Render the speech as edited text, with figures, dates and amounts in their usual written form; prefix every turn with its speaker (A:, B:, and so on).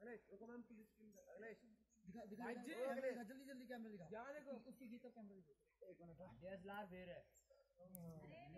A: जल्दी जल्दी कैमरा दिखा, यहाँ देखो उसकी गीत कैमरा दिखो। एक मिनट, DSLR फेर है।